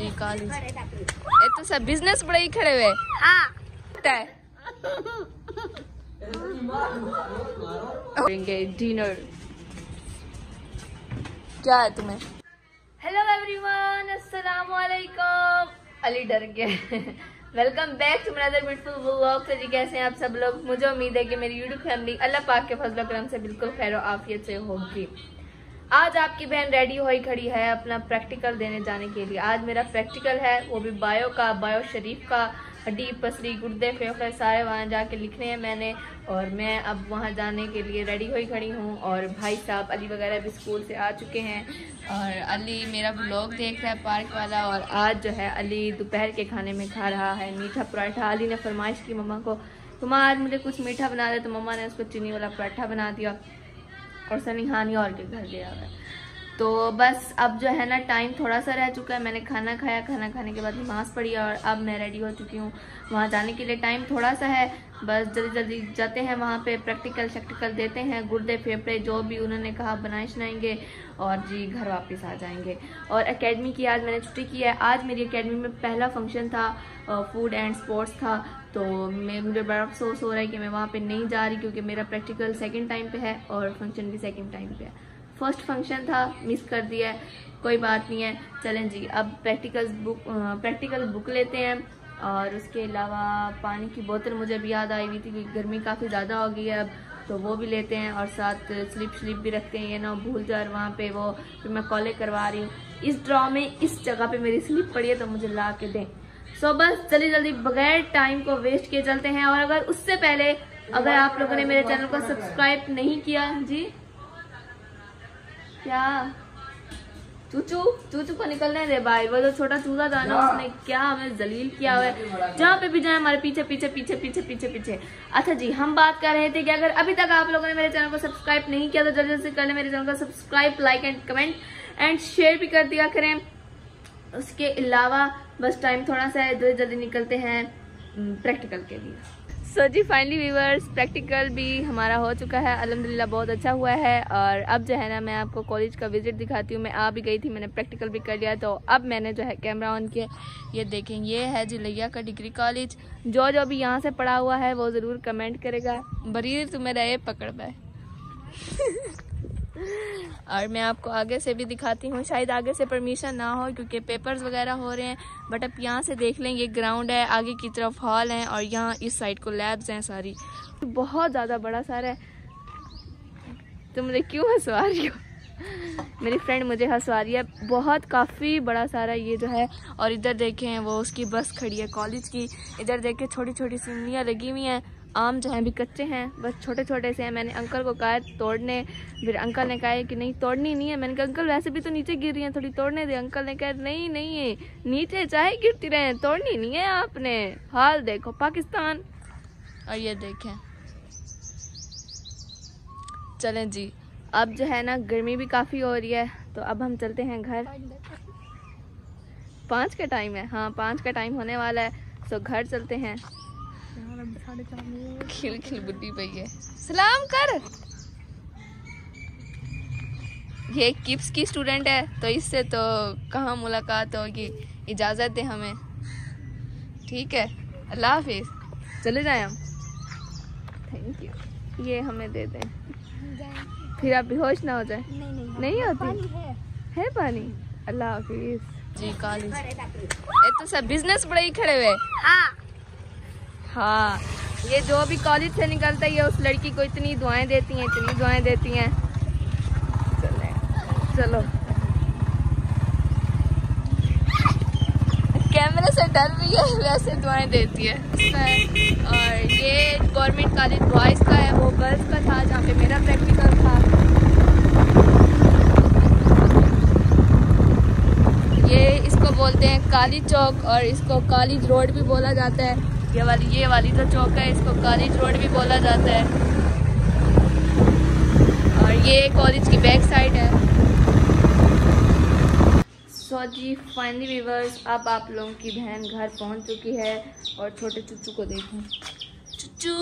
जी college ये तो सब बिजनेस बड़े ही खड़े हुए। हाँ डिनर क्या है तुम्हें? हेलो एवरीवन, अस्सलाम वालेकुम। अली डर गया। Welcome back to another beautiful vlog. तो जी कैसे हैं आप सब लोग? मुझे उम्मीद है कि मेरी यूट्यूब फैमिली अल्लाह पाक के फजल करम से बिल्कुल खैर आफियत से होगी। आज आपकी बहन रेडी हुई खड़ी है अपना प्रैक्टिकल देने जाने के लिए। आज मेरा प्रैक्टिकल है, वो भी बायो का, बायो शरीफ का। हड्डी पसली गुर्दे फेफड़े सारे वहाँ जाके लिखने हैं मैंने, और मैं अब वहाँ जाने के लिए रेडी हुई खड़ी हूँ। और भाई साहब अली वगैरह भी स्कूल से आ चुके हैं और अली मेरा व्लॉग देख रहा है पार्क वाला। और आज जो है अली दोपहर के खाने में खा रहा है मीठा पराठा। अली ने फरमाइश की मम्मा को, मम्मा आज मुझे कुछ मीठा बना दे, तो मम्मा ने उसको चीनी वाला पराठा बना दिया और सनीहानी और के घर गया है। तो बस अब जो है ना टाइम थोड़ा सा रह चुका है। मैंने खाना खाया, खाना खाने के बाद नमाज़ पढ़ी और अब मैं रेडी हो चुकी हूँ वहाँ जाने के लिए। टाइम थोड़ा सा है, बस जल्दी जल्दी जाते हैं वहाँ पे, प्रैक्टिकल देते हैं, गुर्दे फेफड़े जो भी उन्होंने कहा बनाएंगे और जी घर वापस आ जाएंगे। और एकेडमी की आज मैंने छुट्टी की है। आज मेरी एकेडमी में पहला फंक्शन था, फूड एंड स्पोर्ट्स था। तो मुझे बड़ा अफसोस हो रहा है कि मैं वहाँ पे नहीं जा रही, क्योंकि मेरा प्रैक्टिकल सेकंड टाइम पे है और फंक्शन भी सेकंड टाइम पे है। फर्स्ट फंक्शन था, मिस कर दिया है, कोई बात नहीं है। चलें जी अब प्रैक्टिकल बुक लेते हैं। और उसके अलावा पानी की बोतल मुझे भी याद आई हुई थी, क्योंकि गर्मी काफ़ी ज़्यादा हो गई है अब, तो वो भी लेते हैं। और साथ स्लिप भी रखते हैं, ये ना भूल जाए वहाँ पे वो फिर मैं कॉलेज करवा रही हूँ। इस ड्रॉ में इस जगह पे मेरी स्लिप पड़ी है, तो मुझे ला के दें। सो बस जल्दी जल्दी बगैर टाइम को वेस्ट किए चलते हैं। और अगर उससे पहले अगर आप लोगों ने मेरे चैनल को सब्सक्राइब नहीं किया, जी क्या चूचू को निकलने दे भाई, वो जो छोटा चूजा था ना उसने क्या हमें जलील किया हुआ है, जहाँ पे भी जाए हमारे पीछे पीछे पीछे पीछे पीछे पीछे। अच्छा जी, हम बात कर रहे थे कि अगर अभी तक आप लोगों ने मेरे चैनल को सब्सक्राइब नहीं किया तो जल्दी से कर ले मेरे चैनल को subscribe, like and comment and share भी कर दिया करें। उसके अलावा बस टाइम थोड़ा सा है, जल्दी जल्दी निकलते हैं प्रैक्टिकल के लिए। सो जी फाइनली व्यूअर्स, प्रैक्टिकल भी हमारा हो चुका है, अल्हम्दुलिल्लाह बहुत अच्छा हुआ है। और अब जो है ना मैं आपको कॉलेज का विजिट दिखाती हूँ। मैं आ भी गई थी, मैंने प्रैक्टिकल भी कर लिया, तो अब मैंने जो है कैमरा ऑन किया। ये देखें, ये है जी लिया का डिग्री कॉलेज। जो भी यहाँ से पढ़ा हुआ है वो ज़रूर कमेंट करेगा। बरीर तुम्हें रहे पकड़ पाए। और मैं आपको आगे से भी दिखाती हूँ, शायद आगे से परमिशन ना हो क्योंकि पेपर्स वगैरह हो रहे हैं, बट अब यहाँ से देख लें। ये ग्राउंड है, आगे की तरफ हॉल है और यहाँ इस साइड को लैब्स हैं सारी। बहुत ज़्यादा बड़ा सारा है। तो मुझे क्यों हंसवा रही हो? मेरी फ्रेंड मुझे हंसवा रही है। बहुत काफ़ी बड़ा सारा ये जो है। और इधर देखें वो उसकी बस खड़ी है कॉलेज की। इधर देखें छोटी छोटी सिमनियाँ लगी हुई हैं। आम जो हैं अभी कच्चे हैं, बस छोटे छोटे से हैं। मैंने अंकल को कहा तोड़ने, फिर अंकल ने कहा कि नहीं तोड़नी नहीं है। मैंने कहा अंकल वैसे भी तो नीचे गिर रही हैं, थोड़ी तोड़ने दे। अंकल ने कहा नहीं नहीं है, नीचे चाहे गिरती रहे, तोड़नी नहीं है आपने। हाल देखो पाकिस्तान। और ये देखें, चलें जी अब जो है ना गर्मी भी काफ़ी हो रही है, तो अब हम चलते हैं घर। 5 का टाइम है, हाँ 5 का टाइम होने वाला है, तो घर चलते हैं। खिल खिल बुद्धि पई है, सलाम कर। ये किप्स की स्टूडेंट है, तो इससे तो कहाँ मुलाकात होगी। इजाज़त दे हमें, ठीक है, अल्लाह हाफिज, चले जाएं हम। Thank you. ये हमें दे दें, फिर आप बेहोश ना हो जाए। नहीं होती है पानी। अल्लाह हाफिज जी कॉलेज। ये तो सब बिजनेस बड़े ही खड़े हुए। हाँ ये जो भी कॉलेज से निकलता है ये उस लड़की को इतनी दुआएं देती हैं, इतनी दुआएं देती हैं। चलो कैमरे से डर रही है, वैसे दुआएं देती है। और ये गवर्नमेंट कॉलेज बॉयज़ का है, वो गर्ल्स का था जहाँ पे मेरा प्रैक्टिकल था। ये इसको बोलते हैं काली चौक और इसको कॉलेज रोड भी बोला जाता है। ये वाली जो चौक है इसको कॉलेज रोड भी बोला जाता है। और ये कॉलेज की बैक साइड है। सो जी फाइनली व्यूअर्स, अब आप लोगों की बहन घर पहुंच चुकी है। और छोटे चुच्चू को देखें, चुच्चू।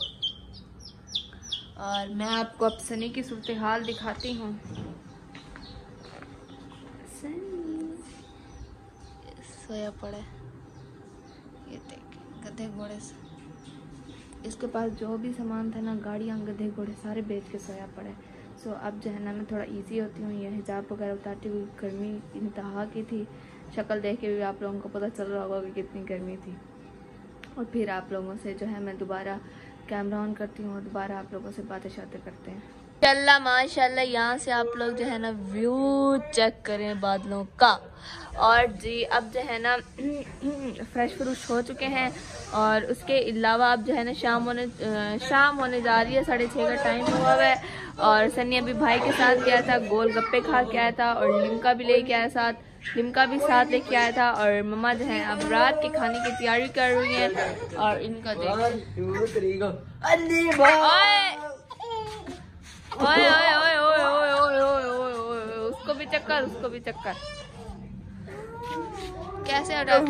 और मैं आपको अब सनी की सूरत हाल दिखाती हूँ। सनी सोया पड़ा है। ये देख गधे घोड़े से, इसके पास जो भी सामान था ना, गाड़ियाँ गधे घोड़े सारे बेच के सोया पड़ा है। सो अब जो है ना मैं थोड़ा इजी होती हूँ, ये हिजाब वगैरह उतारती हुई। गर्मी इंतहा की थी, शक्ल देख के भी आप लोगों को पता चल रहा होगा कि कितनी गर्मी थी। और फिर आप लोगों से जो है मैं दोबारा कैमरा ऑन करती हूँ और दोबारा आप लोगों से बातें करते हैं। माशाल्लाह माशाल्लाह, यहाँ से आप लोग जो है ना व्यू चेक करें बादलों का। और जी अब जो है ना फ्रेश फ्रूश हो चुके हैं और उसके अलावा अब जो है ना शाम होने जा रही है। 6:30 का टाइम हुआ है और सनी अभी भाई के साथ गया था, गोलगप्पे खा के आया था और लिमका भी लेके आया साथ, लिमका भी साथ लेके आया था। और मम्मा जो है अब रात के खाने की तैयारी कर रही है और इनका ओए ओए ओए ओए ओए ओए ओए ओए, उसको भी चक्कर, उसको भी चक्कर। कैसे हटाओ?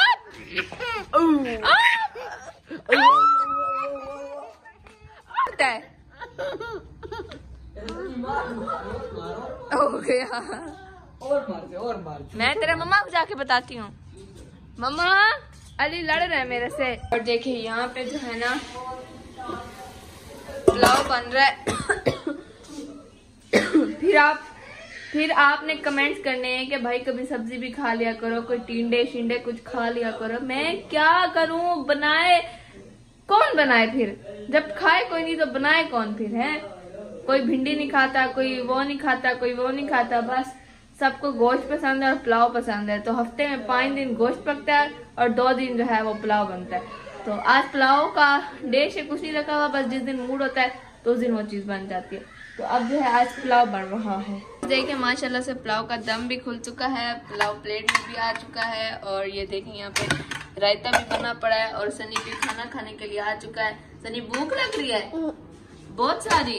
हो गया। और मार। मैं तेरे मम्मा को जाके बताती हूँ। मम्मा अली लड़ रहे हैं मेरे से। और देखिए यहाँ पे जो है ना पुलाव बन रहा है। फिर आपने कमेंट्स करने हैं कि भाई कभी सब्जी भी खा लिया करो, कोई टिंडे शिंडे कुछ खा लिया करो। मैं क्या करूं, बनाए कौन बनाए फिर? जब खाए कोई नहीं तो बनाए कौन फिर? है कोई भिंडी नहीं खाता, कोई वो नहीं खाता, कोई वो नहीं खाता। बस सबको गोश्त पसंद है और पुलाव पसंद है। तो हफ्ते में 5 दिन गोश्त पकता है और 2 दिन जो है वो पुलाव बनता है। तो आज पुलाव का डिश है, कुछ नहीं रखा हुआ, बस जिस दिन मूड होता है तो उस दिन वो चीज बन जाती है। तो अब जो है आज पुलाव बन रहा है। देखिए माशाल्लाह से पुलाव का दम भी खुल चुका है, पुलाव प्लेट में भी आ चुका है और ये देखिए यहाँ पे रायता भी बना पड़ा है और सनी भी खाना खाने के लिए आ चुका है। सनी भूख लग रही है बहुत सारी?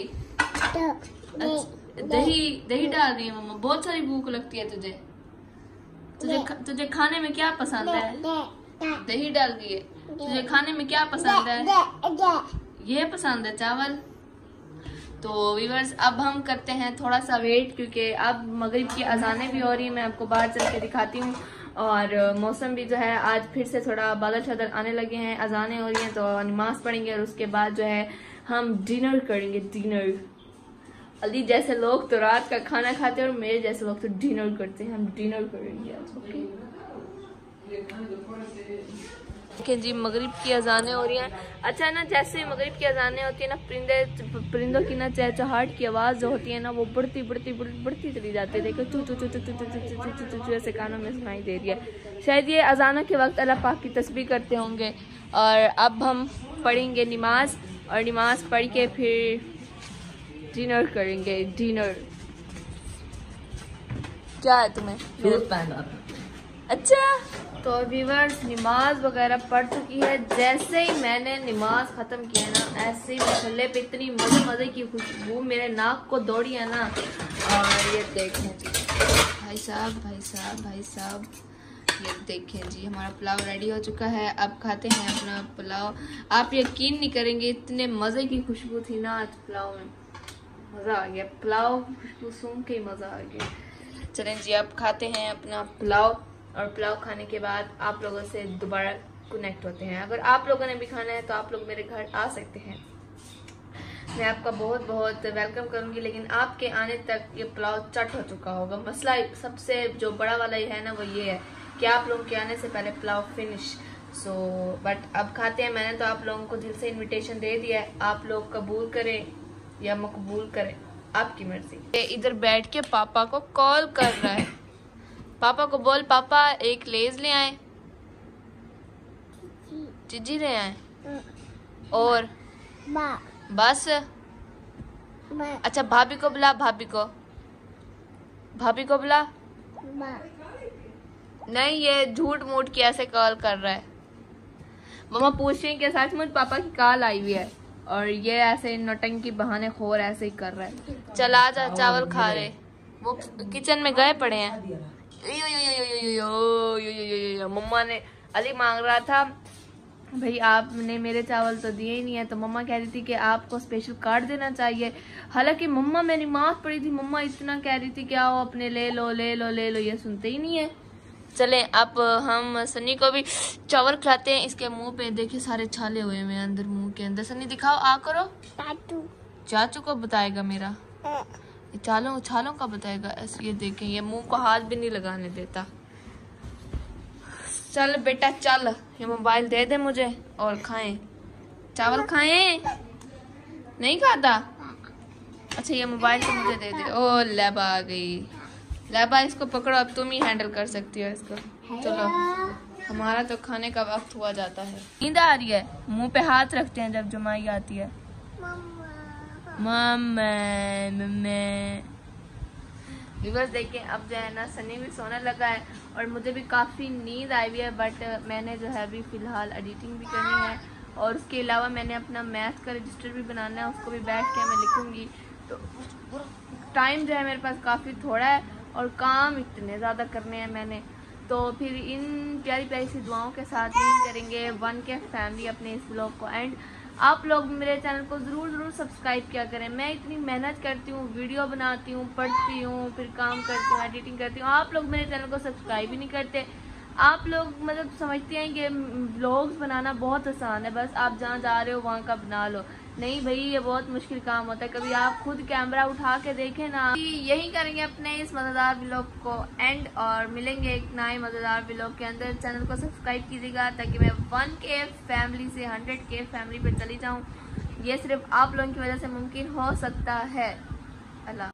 दही डाल रही है मम्मा, बहुत सारी भूख लगती है तुझे? तुझे खाने में क्या पसंद है? दही डाल दी है। तुझे खाने में क्या पसंद है? ये पसंद है चावल। तो व्यूअर्स अब हम करते हैं थोड़ा सा वेट, क्योंकि अब मगरिब की अजानें भी हो रही है। मैं आपको बाहर चल के दिखाती हूँ और मौसम भी जो है आज फिर से थोड़ा बादल शादल आने लगे हैं, अजानें हो रही हैं। तो नमाज पढ़ेंगे और उसके बाद जो है हम डिनर करेंगे। डिनर अली जैसे लोग तो रात का खाना खाते हैं और मेरे जैसे लोग तो डिनर करते हैं। हम डिनर करेंगे आज। ओके जी मगरिब की अजानें हो रही हैं। अच्छा ना, जैसे मगरिब की अजानें होती है ना, परिंदों की ना चहचहाट की आवाज़ जो होती है ना, वो बढ़ती चली जाती है। देखो चू चू चू चू चू चू चू चू चू चू ऐसे कानों में सुनाई दे रही है। शायद ये अजानों के वक्त अल्लाह पाक की तस्बीह करते होंगे। और अब हम पढ़ेंगे नमाज और नमाज पढ़ के फिर डिनर करेंगे। डिनर क्या है तुम्हें? अच्छा तो व्यूअर्स नमाज वगैरह पढ़ चुकी है। जैसे ही मैंने नमाज खत्म की है ना, ऐसे ही मसल्ले पे इतनी मजे की खुशबू मेरे नाक को दौड़ी है ना। और ये देखें भाई साहब, ये देखें जी हमारा पुलाव रेडी हो चुका है। अब खाते हैं अपना पुलाव। आप यकीन नहीं करेंगे इतने मजे की खुशबू थी ना आज पुलाव में, मजा आ गया। पुलाव खुशबू सूंघ के ही मजा आ गया। चलें जी अब खाते हैं अपना पुलाव और पुलाव खाने के बाद आप लोगों से दोबारा कनेक्ट होते हैं। अगर आप लोगों ने भी खाना है तो आप लोग मेरे घर आ सकते हैं, मैं आपका बहुत बहुत वेलकम करूंगी। लेकिन आपके आने तक ये पुलाव चट हो चुका होगा। मसला सबसे जो बड़ा वाला है ना वो ये है कि आप लोगों के आने से पहले पुलाव फिनिश। बट अब खाते हैं। मैंने तो आप लोगों को दिल से इन्विटेशन दे दिया है, आप लोग कबूल करें या मकबूल करें, आपकी मर्जी। इधर बैठ के पापा को कॉल कर रहा है। पापा को बोल पापा एक लेज ले आए, चिज्जी ले आए और बस। अच्छा भाभी को बुला, भाभी को बुला। नहीं ये झूठ मूठ के ऐसे कॉल कर रहा है। मम्मा पूछ रही है कि सचमुच पापा की कॉल आई हुई है और ये ऐसे नौटंकी बहाने खोर ऐसे ही कर रहा है। चल आ जा चावल खा रहे, वो किचन में गए पड़े हैं। मम्मा ने अली मांग रहा था भाई आपने मेरे चावल तो दिए ही नहीं है, तो मम्मा कह रही थी कि आपको स्पेशल कार्ड देना चाहिए। हालांकि मम्मा मैंने नमाज पढ़ी थी, मम्मा इतना कह रही थी कि आओ अपने ले लो, ये सुनते ही नहीं है। चलें अब हम सनी को भी चावल खिलाते हैं। इसके मुंह पे देखिए सारे छाले हुए हैं अंदर, मुंह के अंदर। सनी दिखाओ, आ करो। चाचू को बताएगा मेरा, छालों छालों का बताएगा। ऐसे ये देखें, ये मुंह को हाथ भी नहीं लगाने देता। चल बेटा चल, ये मोबाइल दे दे मुझे और खाएं, चावल खाएं। नहीं खाता? अच्छा ये मोबाइल तो मुझे दे दे। ओ लैबा आ गई। लैबा इसको पकड़ो, अब तुम ही हैंडल कर सकती हो इसको। चलो हमारा तो खाने का वक्त हुआ जाता है। नींद आ रही है, मुंह पे हाथ रखते हैं जब जमाई आती है। मम्मा व्यूअर्स देखिए, अब जो है ना सनी भी सोने लगा है और मुझे भी काफ़ी नींद आई हुई है। बट मैंने जो है अभी फ़िलहाल एडिटिंग भी करनी है और उसके अलावा मैंने अपना मैथ का रजिस्टर भी बनाना है, उसको भी बैठ के मैं लिखूंगी। तो टाइम जो है मेरे पास काफ़ी थोड़ा है और काम इतने ज़्यादा करने हैं मैंने। तो फिर इन प्यारी प्यारी सी दुआओं के साथ ही करेंगे 1K फैमिली अपने इस ब्लॉग को एंड। आप लोग मेरे चैनल को ज़रूर सब्सक्राइब किया करें। मैं इतनी मेहनत करती हूँ, वीडियो बनाती हूँ, पढ़ती हूँ, फिर काम करती हूँ, एडिटिंग करती हूँ। आप लोग मेरे चैनल को सब्सक्राइब ही नहीं करते। आप लोग मतलब समझते हैं कि व्लॉग्स बनाना बहुत आसान है, बस आप जहाँ जा रहे हो वहाँ का बना लो। नहीं भाई, ये बहुत मुश्किल काम होता है। कभी आप खुद कैमरा उठा के देखें ना। यही करेंगे अपने इस मज़ेदार व्लॉग को एंड और मिलेंगे एक नए मज़ेदार व्लॉग के अंदर। चैनल को सब्सक्राइब कीजिएगा ताकि मैं 1K फैमिली से 100K फैमिली पर चली जाऊँ। ये सिर्फ आप लोगों की वजह से मुमकिन हो सकता है। अल्लाह।